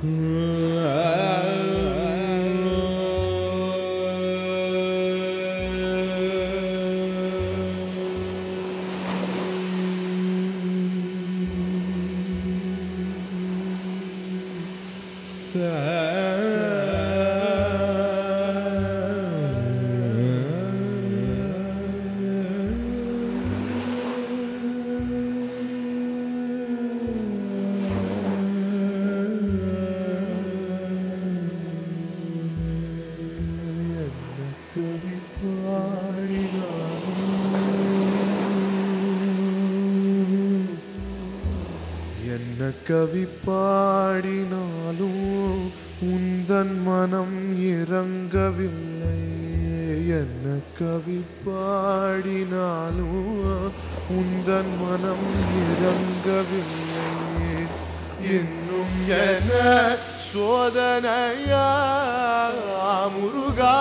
என்ன கவி பாடினாலும் உந்தன் மனம் இறங்கவில்லை. என்ன கவி பாடினாலும் உந்தன் மனம் இறங்கவில்லை. இன்னும் என்ன சோதனையா முருகா,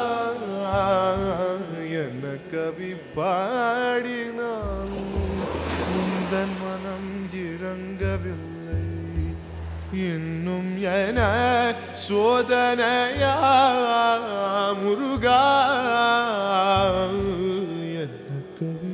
என்ன கவி பாடினாலும் உந்தன் மனம் இறங்கவில்லை. இன்னும் என சோதனையா முருகா, என்ன கவி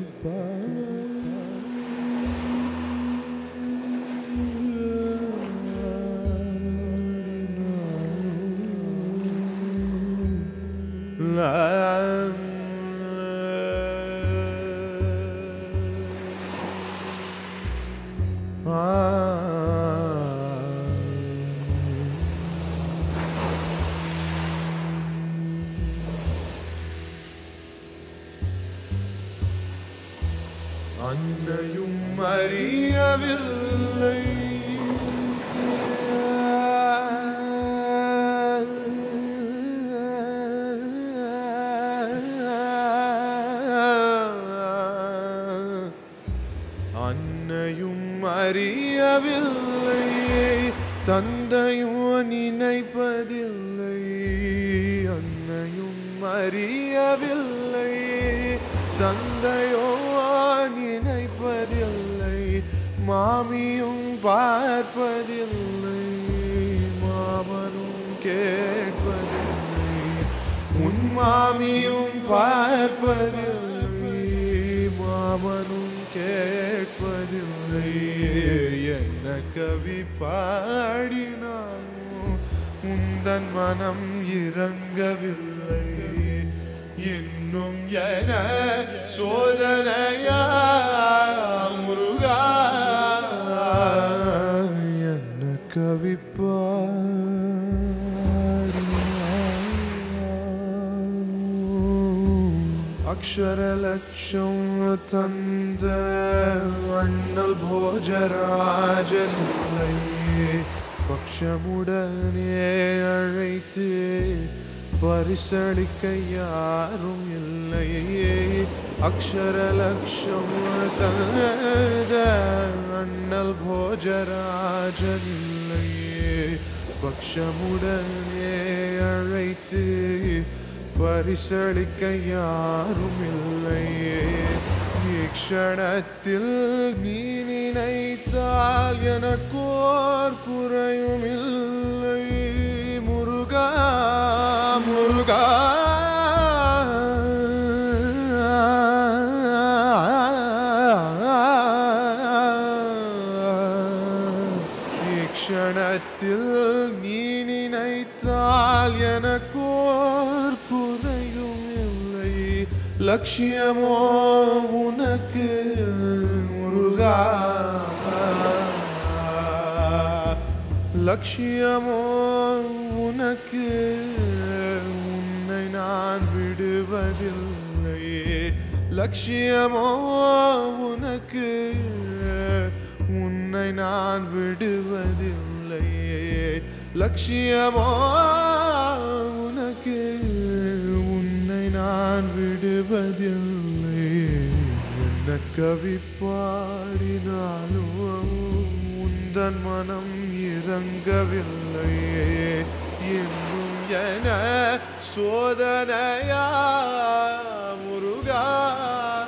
அன்னையும் அறியவில்லை. அன்னையும் அறியவில்லை, தந்தையோ நினைப்பதில்லை. அன்னையும் அறியவில்லை, தந்தையோ நினைப்பதில்லை. மாமியும் பார்ப்பதில்லை, மாமனும் கேட்பதில்லை. உன் மாமியும் பார்ப்பதில்லை, மாமனும் கேட்பதில்லை. என்ன கவி பாடினாலும் உந்தன் மனம் இறங்கவில்லை. இன்னும் என சோதனையா முருகா, என்ன கவி அக்ஷர லட்சம் தந்த அண்ணல் போஜராஜனை பக்ஷமுடனே அழைத்து பரிசளிக்க யாரும் இல்லை. அக்ஷர லட்சம் தந்த அண்ணல் போஜராஜன் இல்லை. பக்ஷமுடனே அழைத்து பரிசளிக்க யாரும் இல்லை. இக்ஷணத்தில் நீ நினைத்தால் எனக்கோர் குறையும் இல்லை. முருகா முருகா, இக்ஷணத்தில் நீ நினைத்தால் எனக்கோர் குறையும் இல்லை. லட்சியமோ உனக்கு முருகா, லட்சியமோ உனக்கு, உன்னை நான் விடுவதில்லை. லட்சியமோ உனக்கு, உன்னை நான் விடுவதில்லை. லட்சியமோ உனக்கு, உன்னை நான் விடுவதில்லை. என்ன கவி பாடினாலும் உந்தன் மனம் இறங்கவில்லை. இன்னும் என சோதனையா முருகா,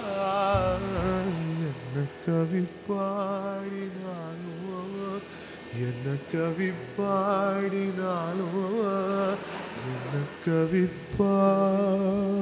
என்ன கவி பாடினாலும் என்ன கவி பாடினாலும் என்ன கவி பாடினாலும்